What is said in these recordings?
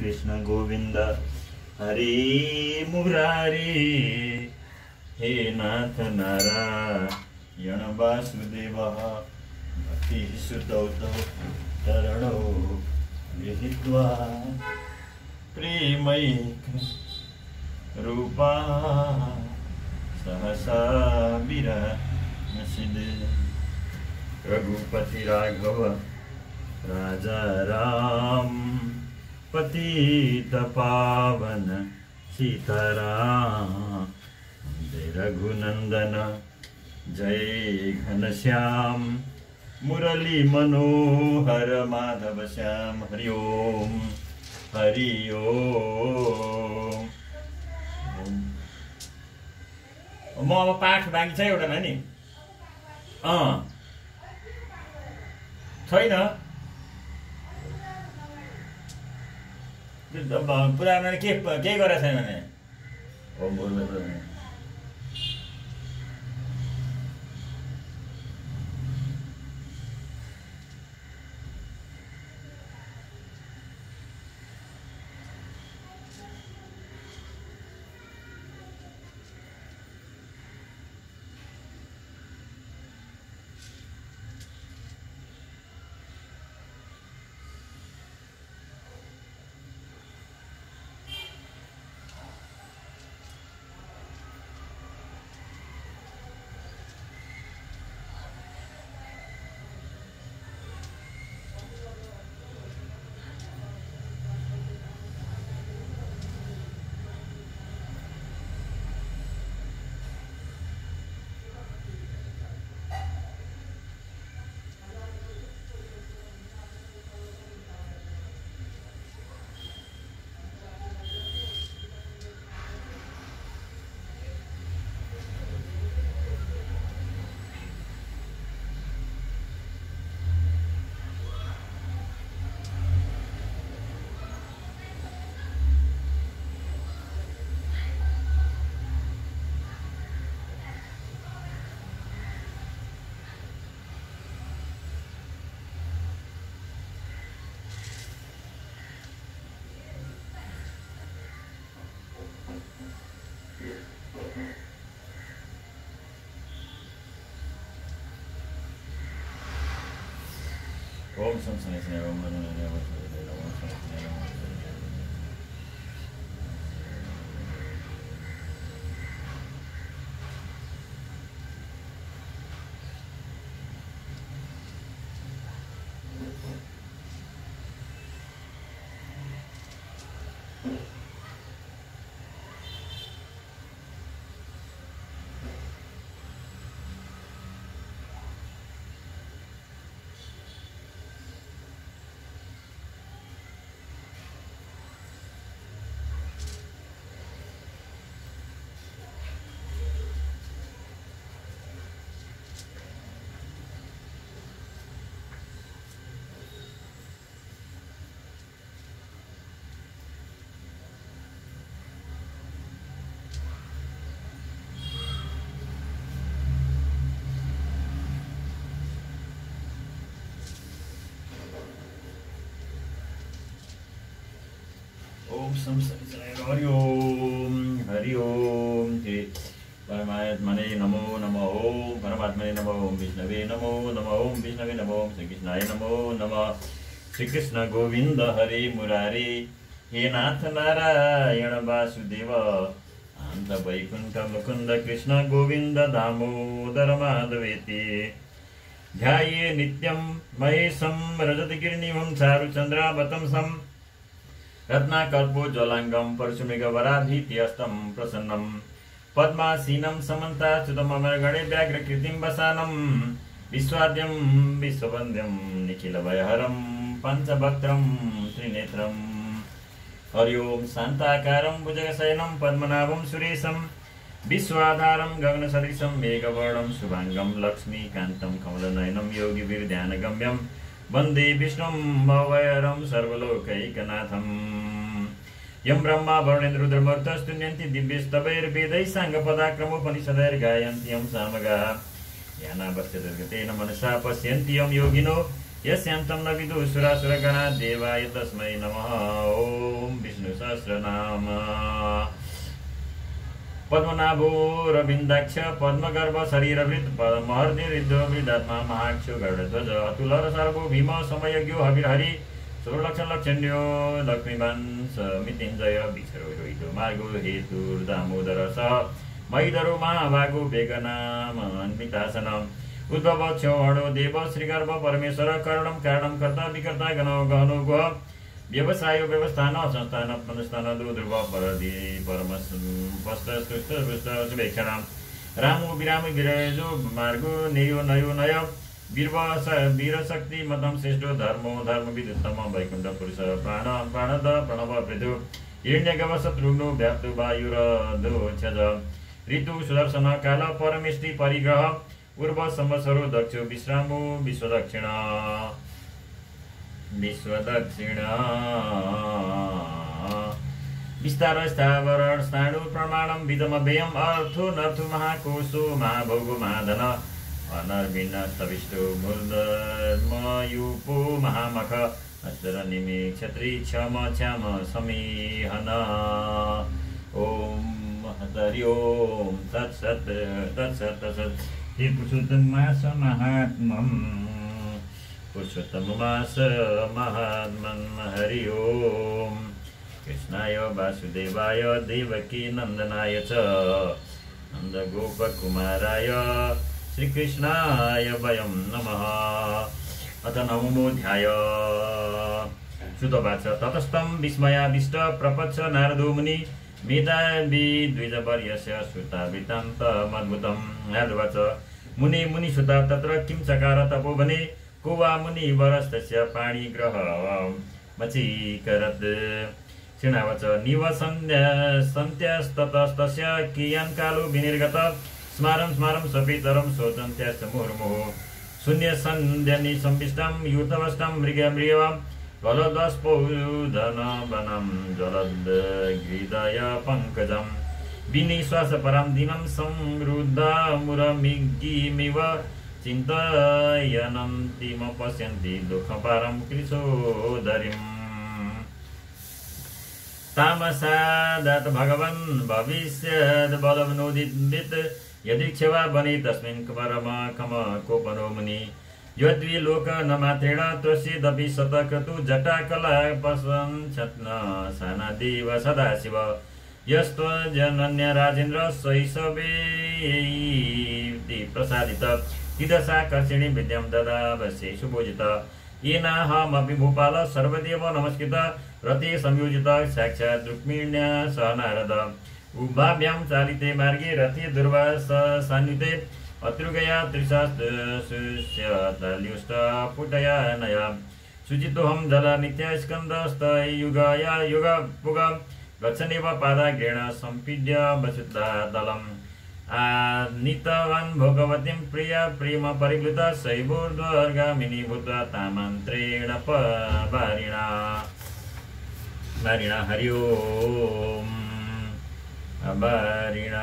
कृष्ण गोविन्द हरे मुरारी। हे नाथ नारायण वासुदेव भक्ति सुतौ चरणौ गृहीत्वा प्रेमैक रूपा सहसा विरसिदे। रघुपति राघव राजा राम पतित पावन सीताराम। जय रघुनंदन जय घनश्याम मुरली मनोहर माधव श्याम। हरि ओम हरि ओम। म अब पाठ बाँकी छ एउटा नानी। छैन पुरानो के गरेको छैन भने ओम संसाय ओम हरि ओम हरि ओम। परमात्मने नमो नमः। ओम परमात्मने नमः। ओम विष्णवे नमो नमः। ओम विष्णवे नमः। ओम श्री कृष्णाय नमो नमः। श्री कृष्ण गोविंद हरे मुरारी। हे नाथ नारायण वासुदेव अंत वैकुंठ मुकुंद कृष्ण गोविंद दामोदर माधवेति। ध्याये नित्यं महेशं रजतगिरिनिभं चारुचन्द्रावतंसं रत्नाकल्पोज्ज्वलांगं परशुमेघवराभीत्यस्तं प्रसन्नं पद्मासीनं समन्ताच्युतममरगणे व्याघ्रकृतिं वसानं विश्वाद्यं विश्ववन्द्यं निखिलभयहरं पञ्चवक्त्रं त्रिनेत्रं। हरि ओम। शान्ताकारं भुजगशयनं पद्मनाभं सुरेशं विश्वाधारं गगनसदृशं मेघवर्णं शुभांगं लक्ष्मीकान्तं कमलनयनं योगिभिर्ध्यानगम्यं वन्दे विष्णुं भवभयहरं सर्वलोकैकनाथं। यं ब्रह्मा वरुणेन्द्र रुद्रमरुतस्तुन्यन्ति दिव्यस्तवैर्वेदैः साङ्गपदाक्रमोपनिषदैर्गायन्ति यं सामगाः ज्ञानावस्थितगतेन मनसा पश्यन्ति यं योगिनो यस्यान्तं न विदुः सुरासुरगणाः देवाय तस्मै नमः। ओम सहस्रनाम पद्मनाभो रविन्दाक्ष पद्मगर्भ शरीरवृत महर्निरिद्धो वृद्धात्मा महाक्षो गरुडध्वज अतुल र सर्वो भीम समयज्ञो हविर्हरि सर्वलक्षण लक्षण्यो लक्ष्मीवान् समितिञ्जय विचरो रोहितो मार्गो हेतुर्दामोदर स महिधरो महाभागो वेगनामन्वितासन उद्भव क्षौहणो देव श्रीगर्भ परमेश्वर करणं कारणं कर्ता विकर्ता गणो गहनो गुह व्यवसाय व्यवस्थान संस्थान अनुष्ठान ध्रुव परदि परमस्वेक्षण रामो विरामो विरजो मार्गो नेयो नयो नय वीरशक्ति मतम श्रेष्ठो धर्मो धर्म विदुत्तम वैकुण्ठ पुरुष प्राण प्राणद प्रणव वृद्धो हिरण्यगव शत्रुघ्नो व्याप्तो वायुरधो छज ऋतु सुदर्शन काल परमेष्टि परिग्रह पूर्व संवत्सरो दक्ष विश्रामो विश्वदक्षिण विस्तार स्थावर स्थाणु प्रमाणम विदम व्ययम अर्थो नर्थो महाकोशो महाभोगो महाधन अनर्विण स्तविष्टो मूर्धर्मयूपो महामख अस्तर निमि क्षत्री क्षम क्षम समीहन ओम हरि ओम तत्सत् तत्सत् तत्सत् हे पुरुषोत्तमास महात्मम् पुरुषोत्तमास महात्मन् हरि ओम कृष्णाय वासुदेवाय देवकी नंदनाय च नन्दगोपकुमाराय श्रीकृष्णाय वयं नमः अथ नवमोऽध्याय श्रुतवाच ततस्तं विस्मयाविष्ट प्रपच्छ नारदो मुनि मेधावी द्विजवर्यस्य श्रुतावृत्तान्तमद्भुतं नारदवाच मुनि मुनिसुता तत्र किं चकार तपो भने को वा मुनिवरस्तस्य पाणिग्रह मचीकरत् शृणावच निवसन्त्यस्ततस्तस्य कियान् कालो विनिर्गत स्मारं स्मारं सपितरं शोचन्त्यश्च मुहुर्मुहुः शून्यसन्ध्यनि सम्पिष्टं यूतवष्टं मृगमृगवं गलदस्पौधनवनं जलदहृदय पङ्कजं विनिश्वास परां दिनं संरुद्धमुरमिगिमिव चिन्तयन्तीमपश्यन्ति दुःखपारं कृशोदरीम् तामसादात भगवन् भविष्यद् बलवनोदित यदि क्षवा बने तस्मिन् परम कम कोपनो मुनि यद्वि लोक न मात्रेण त्वस्यदपि शतक्रतु जटाकला पसञ्छत्न सानादेव सदाशिव यस्त्वजनन्य राजेन्द्र शैशवे प्रसादित तिदशाकर्षिणी विद्यां ददावश्ये सुपूजित येनाहमपि भूपाल सर्वदेव नमस्कृत रते संयोजित साक्षात् रुक्मिण्या सह नारद उभाभ्यां चालिते मार्गे रथे दुर्वासान्विते अतृगया त्रिशास्त्रस्य पुटया नया शुचितोऽहं जलनित्य स्कन्दस्तयुगया युगपुग गच्छनेव पादाग्रेण सम्पीड्य वसुधादलम् नीतवान् भोगवतीं प्रिया प्रेम परिप्लुता शैवोर्ध्वगामिनी भूत्वा तामन्त्रेण वारिणा हरि ओम वारिणा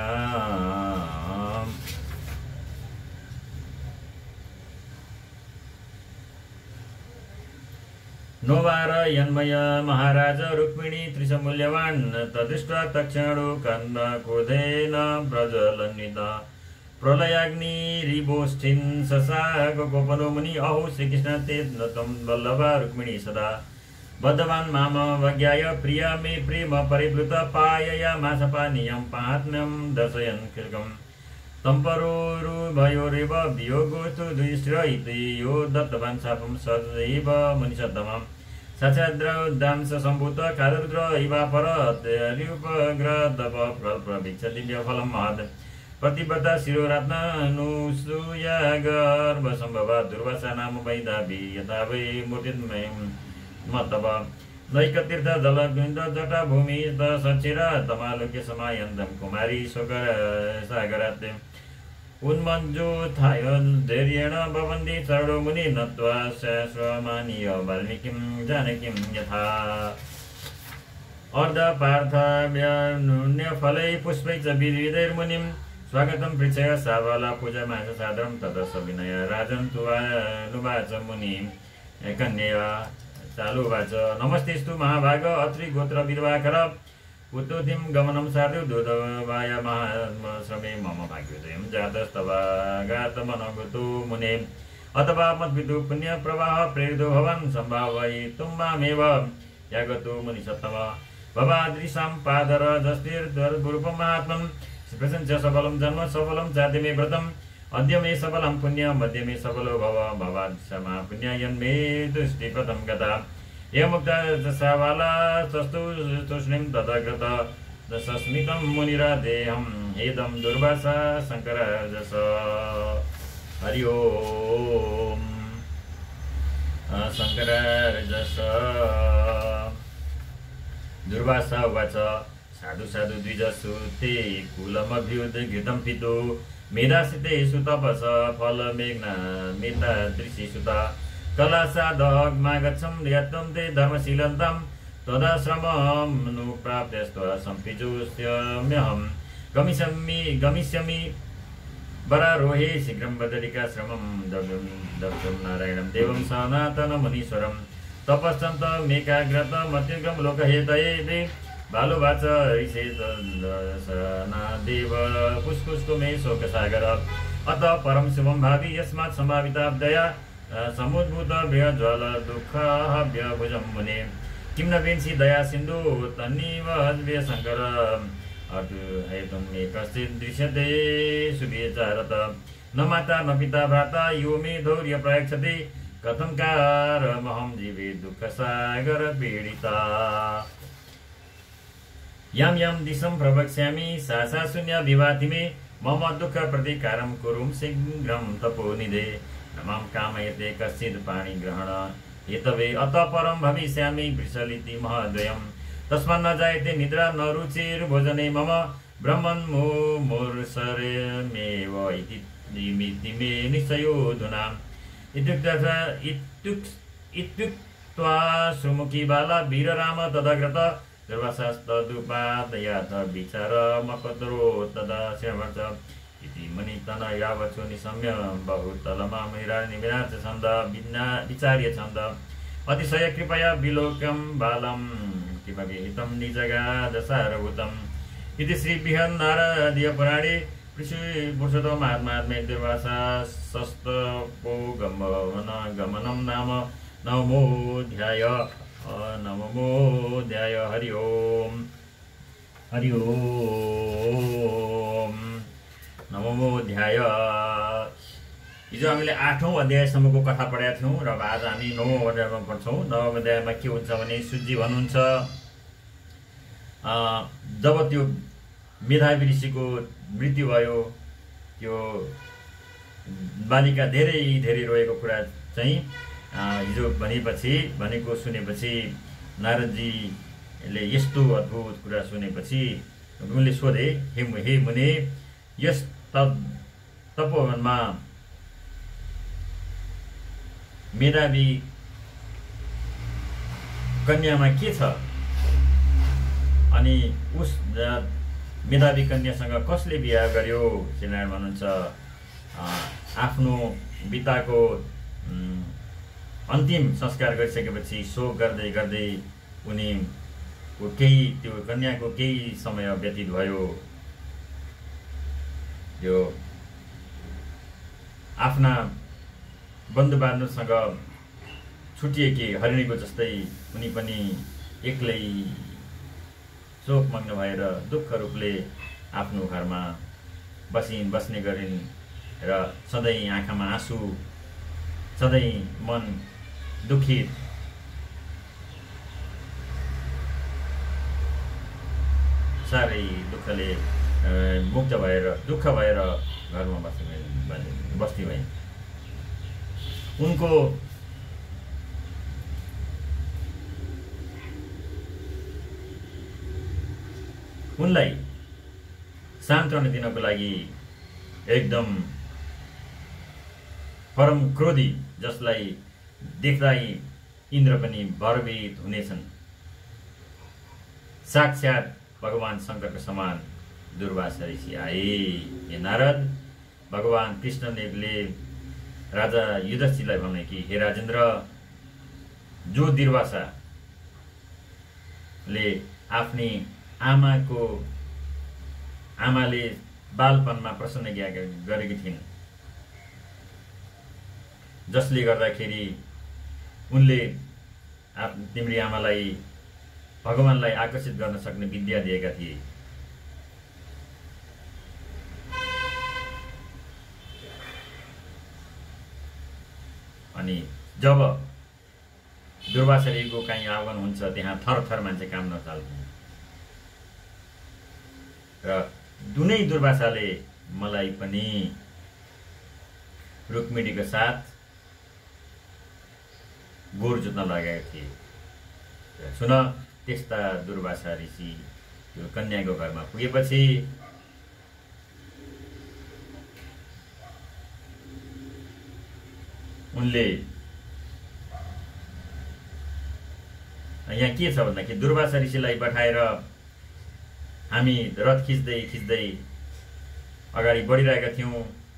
नोवार यन्मय महाराज रुक्मिणी त्रिशमूल्यवान् तदृष्ट्वा तक्षणो कन्द क्रोधेन प्रज्वलन्वित प्रलयाग्निरिवोष्ठिन् ससाग गोपनो मुनि अहो श्रीकृष्ण ते नतं वल्लभा रुक्मिणी सदा बद्धवान् माम वज्ञाय प्रिया मे प्रेम परिप्लुत पाययामासपानीयं पात्म्यं दर्शयन् खिल्कम् तम्परोरुभयोरेव वियोगोस्तु द्विष्ट्र इति यो दत्तवान् शापं सदैव मुनिसद्धमम् सचद्रौद्धांस सम्भूत कालरुद्र इवापर त्र्युपग्रदप प्रवीक्ष दिव्यफलं महत् प्रतिबद्ध शिरोरात्मनुसूया गर्भसम्भव दुर्वासा नाम वैदावी यथा वै मूर्तिमयं मतव नैकतीर्थ जलबिन्द जटा भूमि सचेर तमालोक्य समायन्तं कुमारी सागरात् उन्मञ्जुथाय धैर्येण भवन्ति चरणो मुनि नत्वा श्रमानीय वाल्मीकिं जानकीं यथा अर्धपार्थव्यनुन्यफलै पुष्पै च विविधैर्मुनिं स्वागतं पृच्छय सावला पूजामास सादरं ततः सविनय राजन् तुवानुवाच मुनि कन्यया चालुवाच नमस्तेस्तु महाभाग अत्रि गोत्र विधवाकर उत्तोतिम गमनं सार्धु दूतवाय महाश्रमे मम भाग्योदयं जातस्तवागातमनगतो मुने अथवा मद्विदु पुण्य प्रवाह प्रेरितो भवान् सम्भावयितुं मामेव यागतो मुनिसत्तम भवादृशां पादरजस्तिर्दुर्गुरुपं महात्मन् प्रसञ्च सबलं जन्म सबलं जाति मे व्रतम् अद्य मे सबलं पुण्य मध्य मे सबलो भव भवादृशमा पुण्ययन्मे दृष्टिपथं गता एमुक्ता दशावाला तस्तु तूष्णीं तथागत दशस्मितं मुनिरादेहं हेदं दुर्वासा शङ्करजस हरि ओम शङ्करजस दुर्वासा उवाच साधु साधु द्विजसुते कुलमभ्युद्घृतं पितु मेधासिते सुतपस फल मेघ्ना मेधा दृशि सुत कलासादग्मागच्छं यत्तं ते धर्मशीलन्तं तदाश्रममनुप्राप्यस्त्व सम्पिजोस्यम्यहं गमिष्यामि वरारोहे शीघ्रं बदरिकाश्रमं दग्धं नारायणं देवं सनातनमुनीश्वरं तपश्चन्तमेकाग्रत मत्युग्रं लोकहेतये बालुवाच ऋषे देव पुष्कुष्को मे शोकसागर अत परं शुभं भावि यस्मात् सम्भाविताब्दया समुद्भूत बृहज्ज्वल दुःखाभ्यभुजं मुने किं न वेंसि दया सिन्धु तन्नीव शङ्कर हेतुं मे कश्चित् दृश्यते सुविचारत न माता न पिता भ्राता यो मे धौर्य प्रयच्छति कथं कारमहं जीवे दुःखसागर पीडिता यं यं दिशं प्रवक्ष्यामि सा शून्य विभाति मे मम दुःख प्रतिकारं कुरुं शीघ्रं तपोनिधे न मां कामयते कश्चित् पाणिग्रहण हेतवे अत परं भविष्यामि वृषलिति महद्वयं तस्मात् न जायते निद्रा न रुचिर्भोजने मम ब्रह्मन् मुमूर्षमेव इति मे निश्चयोऽधुना इत्युक्त्वा सुमुखी बाला वीरराम तदग्रत दुर्वासास्तदुपादयात विचारमकतरो तदा श्रमर्च इति मनितन यावच्छो निशम्य बहुतलमामिरानिविनाच छन्द विचार्य छन्द अतिशय कृपया विलोकं बालं किमपि हितं निजगादसारभूतम् इति श्रीबृहन्नारदीय पुराणे पुरुषोत्तम महात्म्ये दुर्वासा सस्तपो गमनं नाम नवमोऽध्याय नमोऽध्याय हरि ओम नमोऽध्याय हिजो हामीले 8औं अध्यायसम्मको कथा पढेका थियौँ र आज हामी 9औं अध्यायमा पढ्छौँ। 9औं अध्यायमा के हुन्छ भने सुजी भन्नुहुन्छ जब त्यो मेधावी ऋषिको मृत्यु भयो त्यो बालिका धेरै धेरै रोएको कुरा चाहिँ हिजो भनेको सुनेपछि नारदजीले यस्तो अद्भुत कुरा सुनेपछि उनले सोधे हे मुने यस तपोवनमा मेधावी कन्यामा के छ अनि उस मेधावी कन्यासँग कसले बिहा गर्यो? श्रीनारायण भन्नुहुन्छ आफ्नो पिताको अन्तिम संस्कार गरिसकेपछि शोक गर्दै गर्दै उनीको त्यो कन्याको केही समय व्यतीत भयो। यो आफ्ना बन्धुबान्धवसँग छुटिएकी हरिणीको जस्तै उनी पनि एक्लै शोकमग्न भएर दुःख रूपले आफ्नो घरमा बस्ने गरिन् र सधैँ आँखामा आँसु, सधैँ मन दुखित, साह्रै दुःखले मुक्त भएर दुःख भएर घरमा बस्ने भए। उनलाई सान्त्वना दिनको लागि एकदम परम क्रोधी, जसलाई देख्दा इन्द्र पनि भयभीत हुनेछन्, साक्षात भगवान शङ्करको समान दुर्वासा ऋषि आए। हे नारद, भगवान कृष्णले राजा युधिष्ठिरलाई भने कि हे राजेन्द्र, जो दुर्वासाले आफ्नी आमाले बालपनमा प्रसन्नज्ञा गरेकी थिइन्, जसले गर्दाखेरि उनले तिम्री आमालाई भगवानलाई आकर्षित गर्न सक्ने विद्या दिएका थिए। अनि जब दुर्वासा ऋषिको कहीँ आगमन हुन्छ त्यहाँ थरथर मान्छे काम्न थाल्छन् र दुनै दुर्वासाले मलाई पनि रुक्मिणीको साथ गोर जोत्न लागेका थिए। सुन, त्यस्ता दुर्वासा ऋषि यो कन्याको घरमा पुगेपछि उनले यहाँ के छ भन्दाखेरि दुर्वासा ऋषिलाई पठाएर हामी रथ खिच्दै खिच्दै अगाडि बढिरहेका थियौं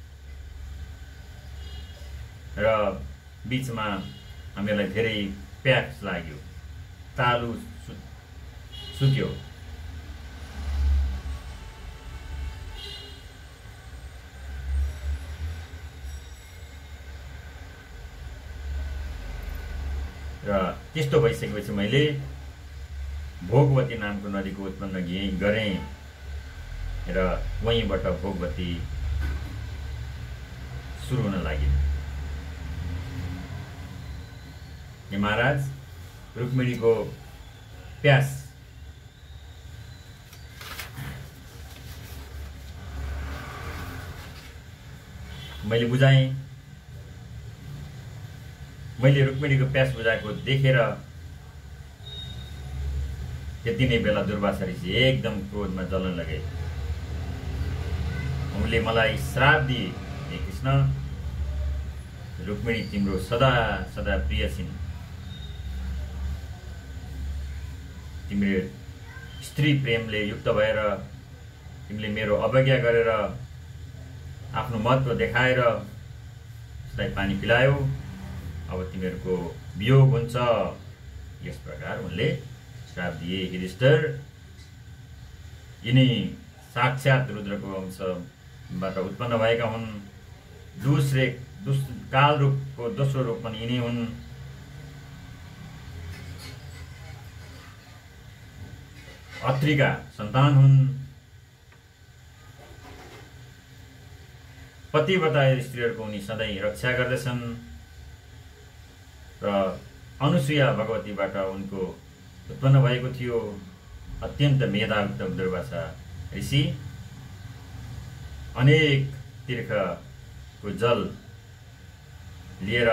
र बीचमा हामीलाई धेरै प्यास लाग्यो, तालु सुक्यो। र त्यस्तो भइसकेपछि मैले भोगवती नामको नदीको उत्पन्न गरेँ र वहीँबाट भोगवती सुरु हुन लागि। हे महाराज, रुक्मिणीको प्यास मैले बुझाएँ। मैले रुक्मिणीको प्यास बुझाएको देखेर त्यति नै बेला दुर्वासा ऋषि एकदम क्रोधमा जल्न लगे। उनले मलाई श्राप दिए, हे कृष्ण, रुक्मिणी तिम्रो सदा सदा प्रिय छिन्। तिम्रो स्त्री प्रेमले युक्त भएर तिमीले मेरो अवज्ञा गरेर आफ्नो महत्व देखाएर उसलाई पानी पिलायो। अब तिमीहरूको वियोग हुन्छ। यस प्रकार उनले श्राप दिए। युधिष्ठिर, यिनी साक्षात रुद्रको अंशबाट उत्पन्न भएका हुन्। काल रूपको दोस्रो रूप पनि यिनी हुन्। अत्रिका सन्तान हुन्। पतिव्रता स्त्रीहरूको उनी सधैँ रक्षा गर्दछन् र अनुसुया भगवतीबाट उनको उत्पन्न भएको थियो। अत्यन्त मेधायुक्त दुर्वासा ऋषि अनेक तीर्थको जल लिएर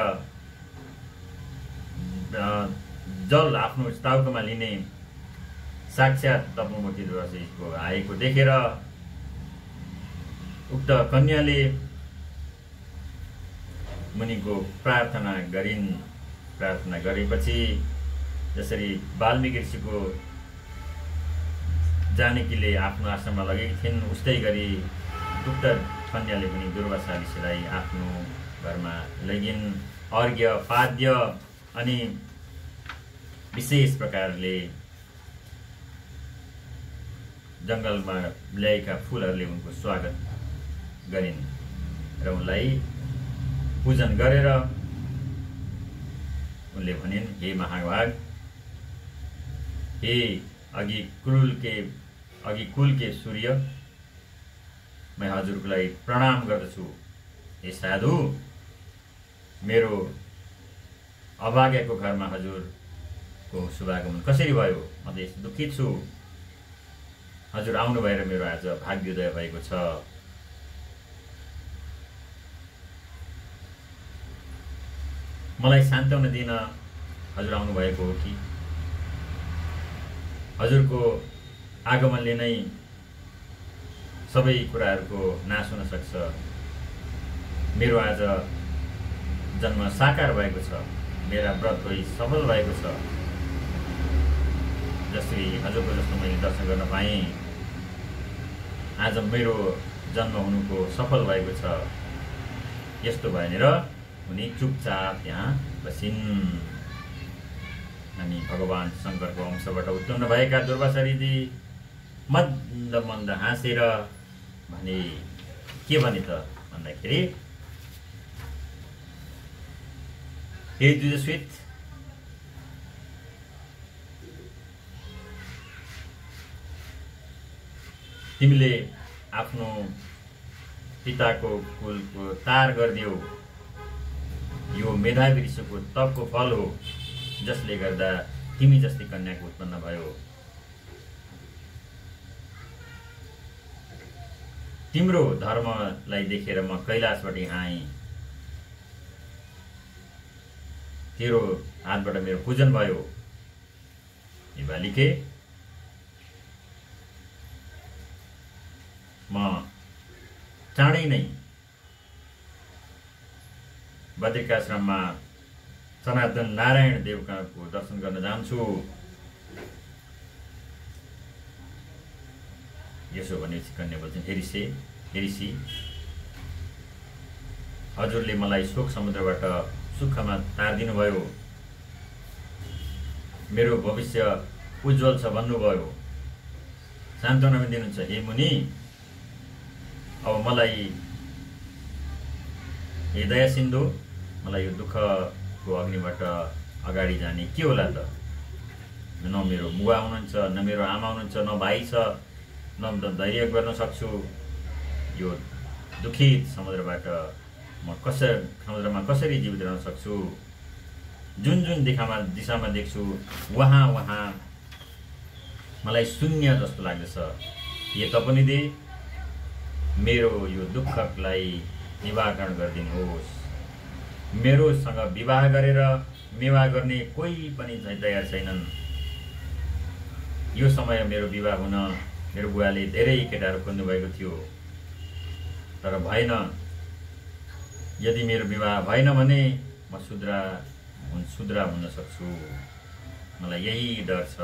जल आफ्नो टाउकोमा लिने साक्षात तपोमूर्ति दुर्वासाको आएको देखेर उक्त कन्याले मुनिको प्रार्थना गरिन्। प्रार्थना गरेपछि जसरी वाल्मीकि ऋषिको जानकीले आफ्नो आश्रममा लगेकी थिइन्, उस्तै गरी उक्त कन्याले पनि दुर्वासा ऋषिलाई आफ्नो घरमा लगिन्। अर्घ्य पाद्य अनि विशेष प्रकारले जङ्गलमा ल्याएका फूलहरूले उनको स्वागत गरिन् र उनलाई पूजन गरेर उनले भनिन्, हे महाभाग, हे अघि कुल के सूर्य, मैं हजुरलाई प्रणाम गर्दछु। हे साधु, मेरो अभाग्यको घरमा हजुरको शुभागमन कसरी भयो? म त यस्तो दुखित छु। हजुर आउनु भएर मेरो आज भाग्योदय भएको छ। मलाई सान्त्वना दिन हजुर आउनु भएको हो कि हजुरको आगमनले नै सबै कुराहरूको नाश हुन सक्छ? मेरो आज जन्म साकार भएको छ। मेरा व्रत भई सफल भएको छ। जसरी हजुरको जस्तो मैले दर्शन गर्न पाएँ, आज मेरो जन्म हुनुको सफल भएको छ। यस्तो भनेर उनी चुपचाप त्यहाँ बसिन्। अनि भगवान शङ्करको अंशबाट उत्पन्न भएका दुर्वासारीजी मन्द मन्द हाँसेर भने के भने त भन्दाखेरि, हे जुजस्वित, तिमीले आफ्नो पिताको कुलको तार गरिदियौ। यो मेधावी ऋषिको तपको फल हो, जसले गर्दा तिमी जस्तै कन्याको उत्पन्न भयो। तिम्रो धर्मलाई देखेर म कैलाशबाट आएँ। तेरो हातबाट मेरो पूजन भयो। हे बालिके, म चाँडै नै बद्रिकाश्रममा सनातन नारायण देवको दर्शन गर्न जान्छु। यसो भनेपछि कन्या बोल्छन्, हे ऋषि, हजुरले मलाई शोक समुद्रबाट सुखमा तारिदिनु भयो। मेरो भविष्य उज्जवल छ भन्नुभयो, सान्त्वना दिनुहुन्छ। हे मुनि, अब मलाई हे दया सिन्धु, मलाई यो दुःखको अग्निबाट अगाडि जाने के होला त? न मेरो बुवा हुनुहुन्छ, न मेरो आमा हुनुहुन्छ, न भाइ छ, न धैर्य गर्न सक्छु। यो दुखित समुद्रबाट म समुद्रमा कसरी जीवित रहन सक्छु? जुन जुन दिशामा देख्छु वहाँ मलाई शून्य जस्तो लाग्दछ। यो तपनिधि, मेरो यो दुःखलाई निवारण गरिदिनुहोस्। मेरोसँग विवाह गरेर मेवा गर्ने कोही पनि तयार छैनन्। यो समय मेरो विवाह हुन मेरो बुवाले धेरै केटाहरू खोज्नु भएको थियो, तर भएन। यदि मेरो विवाह भएन भने म शूद्रा हुन सक्छु। मलाई यही डर छ।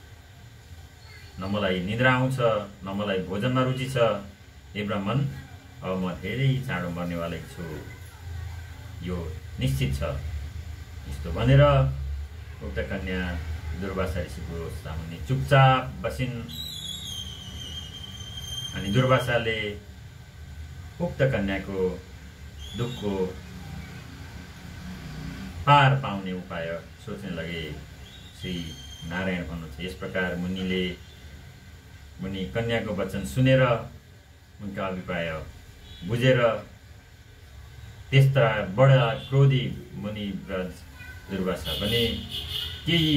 न मलाई निद्रा आउँछ, न मलाई भोजनमा रुचि छ। हे ब्राह्मण, अब म धेरै चाँडो मर्नेवालै छु, यो निश्चित छ। यस्तो भनेर उक्त कन्या दुर्वासा ऋषिको सामुन्ने चुपचाप बसिन्। अनि दुर्वासाले उक्त कन्याको दुःखको पार पाउने उपाय सोच्न लगे। श्री नारायण भन्नुहुन्छ, यस प्रकार मुनि कन्याको वचन सुनेर उनका अभिप्राय बुझेर त्यस्ता बडा क्रोधी मुनि ब्रज दुर्वासा पनि केही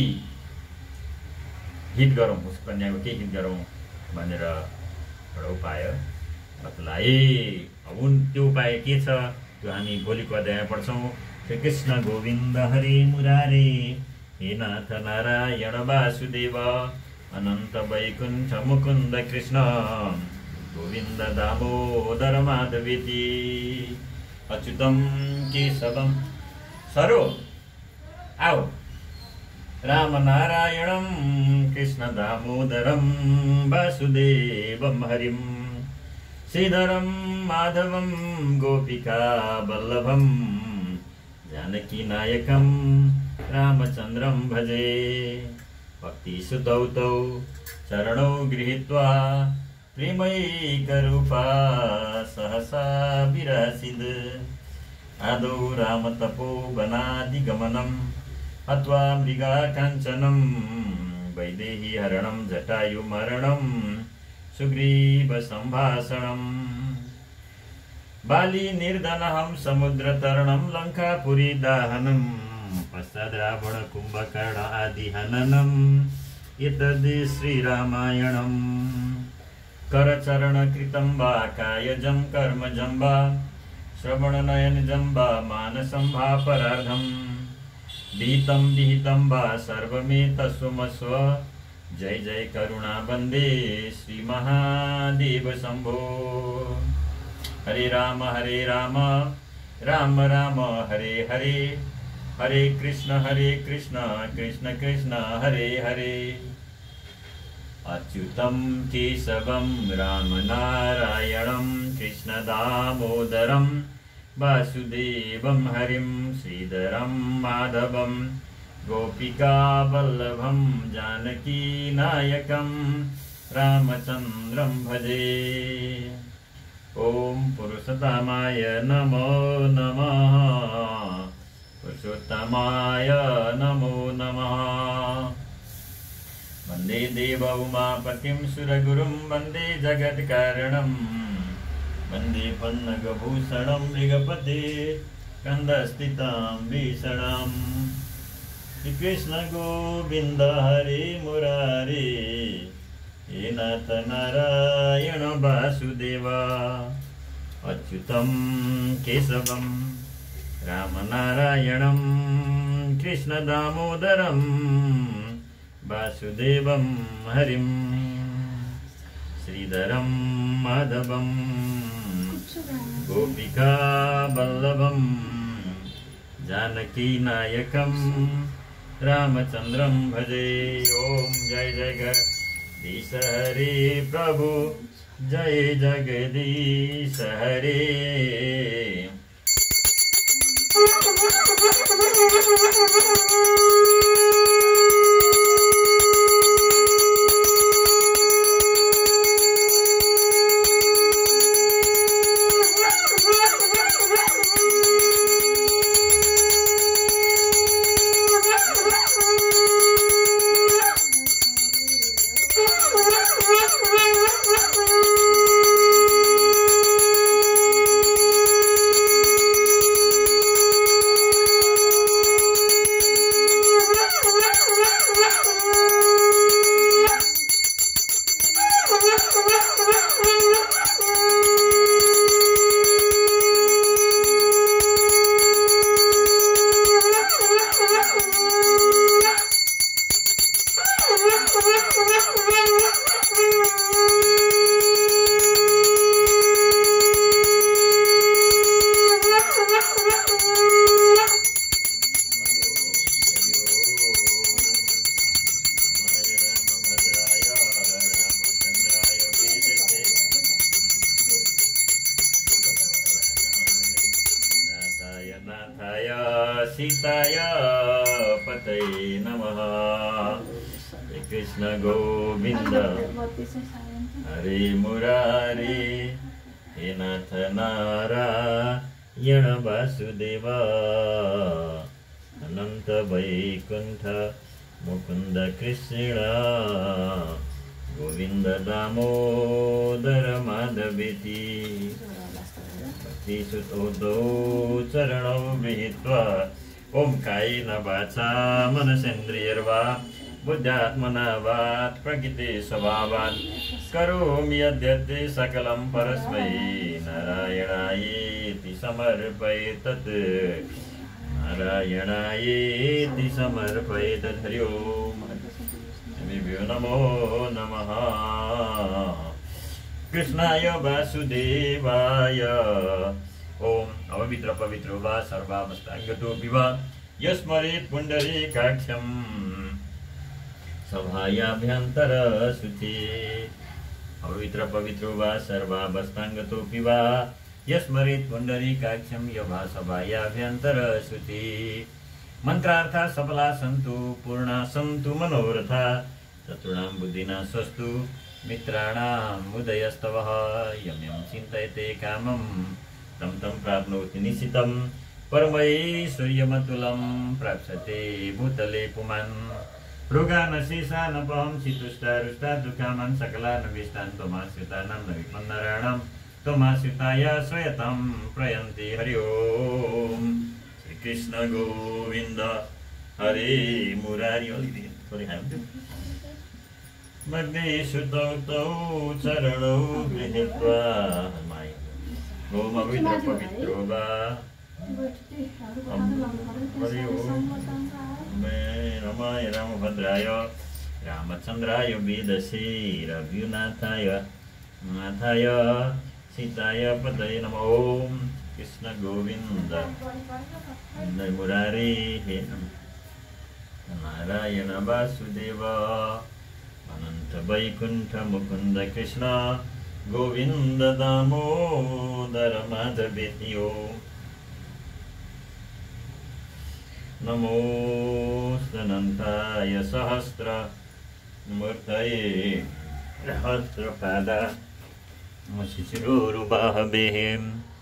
हित गरौँ, उस कन्याको केही हित गरौँ भनेर एउटा उपाय बतलाए। अब त्यो उपाय के छ त्यो हामी भोलिको अध्यायमा पढ्छौँ। श्री कृष्ण गोविन्द हरे मुरारे, हे नाथ नारायण वासुदेव, अनन्त वैकुण्ठ मुकुन्द कृष्ण, गोविन्द दामोदर माधवेति, अच्युतम केशवम। सरो आओ। राम नारायणं कृष्ण दामोदरं वासुदेवं हरिं, श्रीधरं माधवं गोपिका वल्लभं, जानकी नायकं रामचन्द्रं भजे। भक्ति सुतौ तौ चरणौ गृहीत्वा, प्रेमैकरूपा सहसा विरासीद, आदौ राम तपोवनादिगमनम्, अथवा मृगाकाञ्चनं, वैदेही हरणं, जटायुमरणं, सुग्रीव सम्भाषणं, बाली निर्धनहं समुद्रतरणं, लङ्कापुरी दाहनं, पश्चाद् रावण कुम्भकर्ण आदि हननम्, एतद् श्रीरामायणम्। करचरणकृतं वा कायजं कर्मजं वा, श्रवणनयनजं वा मानसं वा परार्धम्, विहितं वा सर्वमेतस्वमस्व, जय जय करुणा वन्दे श्री महादेव शम्भो। हरे राम राम राम हरे हरे, हरे कृष्ण कृष्ण कृष्ण हरे हरे। अच्युतं केशवं राम नारायणं, कृष्ण दामोदरं वासुदेवं हरिं, श्रीधरं माधवं गोपिका वल्लभं जानकी नायकं रामचन्द्रं भजे। ॐ पुरुषोत्तमाय नमो नमः, पुरुषोत्तमाय नमो नमः। वन्दे देव उमापतिं सुरगुरुं वन्दे जगत्कारणं, वन्दे पन्नगभूषणं मृगपते कन्दस्थितां भीषणम्। श्रीकृष्ण गोविन्द हरे मुरारे, हे नाथ नारायण वासुदेव। अच्युतं केशवं रामनारायणं कृष्ण दामोदरं, वासुदेवं हरिं श्रीधरं माधवं, गोपिका वल्लभं जानकी नायकं रामचन्द्रं भजे। ओम जय जगदीश हरे प्रभु, जय जगदीश हरे। सीताय पतये नमः। कृष्ण गोविंद हरे मुरारे, हे नाथ नारायण वासुदेव। अनंत वैकुंठ मुकुंद कृष्ण, गोविंद दामोदर माधवेति। भक्तिसुतोदौ चरणौ गृहीत्वा, ओम कायेन वाचा मनसेन्द्रियैर्वा बुद्ध्यात्मना वा प्रकृते स्वभावात् करोमि यद्यत् सकलं परस्मै नारायणायेति समर्पयेतत्, नारायणायेति समर्पयेतत्। हरि ओम। नमो नमः। कृष्णाय वासुदेवाय। ओम अवमित्र पवित्रो वा सर्वावस्थांगतो विवा, यस्मरेत् पुण्डरीकाक्षं सभायाभ्यंतर शुचि। अवमित्र पवित्रो वा सर्वावस्थांगतो विवा, यस्मरेत् पुण्डरीकाक्षं यभा सभायाभ्यंतर शुचि। मंत्रार्था सफला सन्तु, पूर्णा सन्तु मनोरथा, चतुर्णां बुद्धिना स्वस्तु, मित्राणाम् उदयस्तवः। यं यं चिन्तयते कामं तं तं प्राप्नोति निश्चितं, परमैश्वर्यमतुलं प्राप्स्यते भूतले पुमान्। रोगानशेषानपहं शीतुष्टा दुःखामन् सकलान् विष्टान् त्वमाश्रितानां न विपन्नराणां त्वमाश्रिताय स्वयतं प्रयन्ति। हरि ओम। श्री कृष्ण गोविंद हरे मुरारी। मग्नेषु तौ चरणौ गृहीत्वा, ओम अविद्र पवित्रो वा। हरि ओम। नमाय रामभद्राय रामचन्द्राय वेदसे रघुनाथाय नाथाय सीताय पतये नमः। ओम कृष्ण गोविंद मुरारे, हे नारायण वासुदेव। अनंत Vaikuntha Mukund Krishna, Govind Damodar माधवेति। Namo Sanantaya Sahasra Murtaye Sahasrapada Namo Sisiruru Bahabihim